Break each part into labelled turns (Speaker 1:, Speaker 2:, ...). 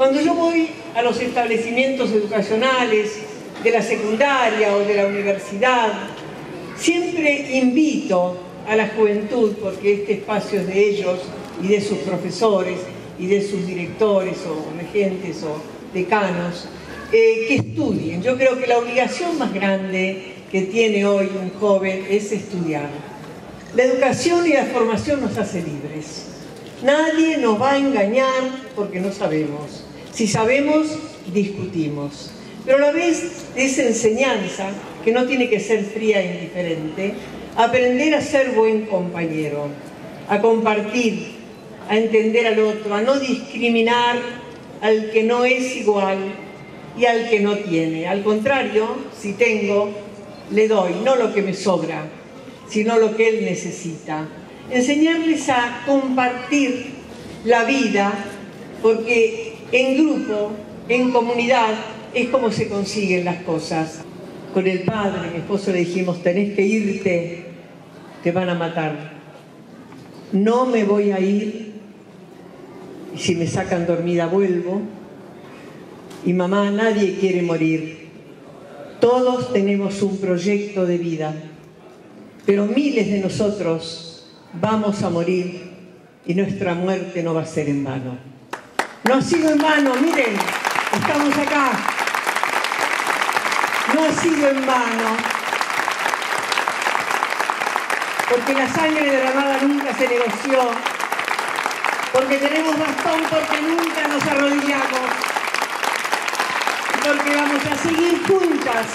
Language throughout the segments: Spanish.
Speaker 1: Cuando yo voy a los establecimientos educacionales de la secundaria o de la universidad, siempre invito a la juventud, porque este espacio es de ellos y de sus profesores y de sus directores o regentes o decanos, que estudien. Yo creo que la obligación más grande que tiene hoy un joven es estudiar. La educación y la formación nos hace libres. Nadie nos va a engañar porque no sabemos. Si sabemos, discutimos. Pero a la vez esa enseñanza, que no tiene que ser fría e indiferente, aprender a ser buen compañero, a compartir, a entender al otro, a no discriminar al que no es igual y al que no tiene. Al contrario, si tengo, le doy, no lo que me sobra, sino lo que él necesita. Enseñarles a compartir la vida, porque en grupo, en comunidad, es como se consiguen las cosas. Con el padre, mi esposo, le dijimos: tenés que irte, te van a matar. No me voy a ir, y si me sacan dormida vuelvo. Y mamá, nadie quiere morir. Todos tenemos un proyecto de vida, pero miles de nosotros vamos a morir y nuestra muerte no va a ser en vano. No ha sido en vano, miren, estamos acá. No ha sido en vano, porque la sangre derramada nunca se negoció, porque tenemos bastón, porque nunca nos arrodillamos, porque vamos a seguir juntas,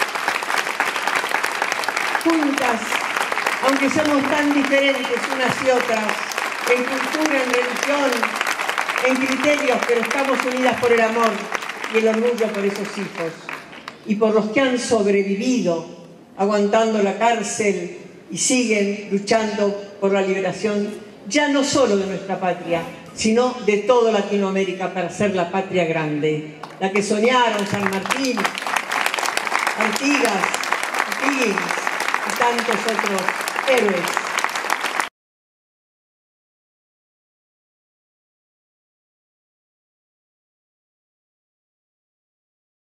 Speaker 1: aunque somos tan diferentes unas y otras, en cultura, en religión, en criterios, pero estamos unidas por el amor y el orgullo por esos hijos y por los que han sobrevivido aguantando la cárcel y siguen luchando por la liberación, ya no solo de nuestra patria, sino de toda Latinoamérica, para ser la patria grande, la que soñaron San Martín, Artigas, Higgins y tantos otros héroes.